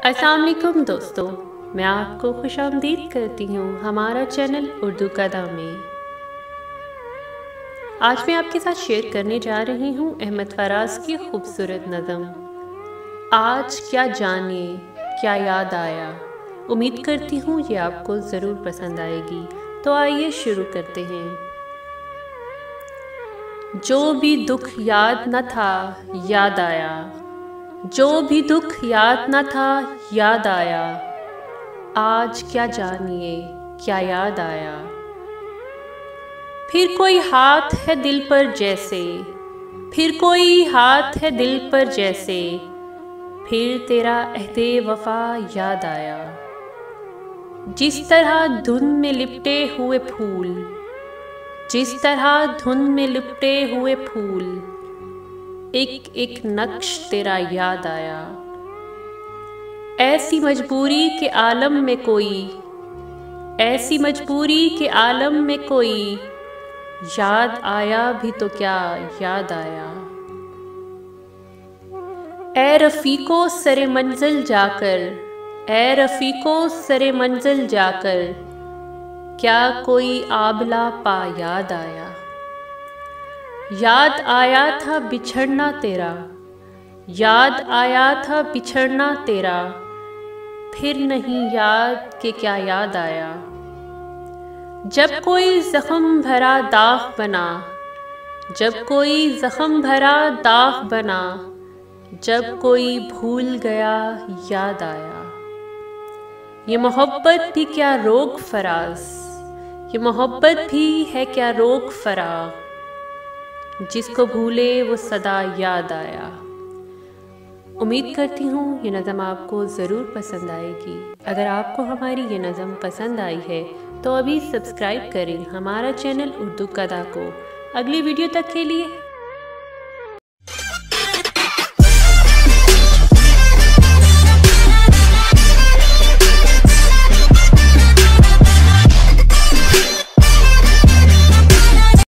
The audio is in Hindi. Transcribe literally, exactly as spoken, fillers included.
अस्सलाम वालेकुम दोस्तों, मैं आपको खुशामदीद करती हूँ हमारा चैनल उर्दू कदा में। आज मैं आपके साथ शेयर करने जा रही हूँ अहमद फराज की खूबसूरत नज़म आज क्या जाने क्या याद आया। उम्मीद करती हूँ ये आपको ज़रूर पसंद आएगी। तो आइए शुरू करते हैं। जो भी दुख याद न था याद आया, जो भी दुख याद न था याद आया। आज क्या जानिए क्या याद आया। फिर कोई हाथ है दिल पर जैसे, फिर कोई हाथ है दिल पर जैसे, फिर तेरा अहदे वफा याद आया। जिस तरह धुन में लिपटे हुए फूल, जिस तरह धुन में लिपटे हुए फूल, एक एक नक्श तेरा याद आया। ऐसी मजबूरी के आलम में कोई, ऐसी मजबूरी के आलम में कोई, याद आया भी तो क्या याद आया। ए रफ़ीको सरे मंजिल जाकर, ए रफ़ीको सरे मंजिल जाकर, क्या कोई आबला पा याद आया। याद आया था बिछड़ना तेरा, याद आया था बिछड़ना तेरा, फिर नहीं याद के क्या याद आया। जब कोई ज़ख्म भरा दाग बना, जब कोई ज़ख्म भरा दाग बना, जब कोई भूल गया याद आया। ये मोहब्बत भी क्या रोग फराज, ये मोहब्बत भी है क्या रोग फराग, जिसको भूले वो सदा याद आया। उम्मीद करती हूँ ये नज़म आपको ज़रूर पसंद आएगी। अगर आपको हमारी ये नज़म पसंद आई है तो अभी सब्सक्राइब करें हमारा चैनल उर्दू कदा को। अगली वीडियो तक के लिए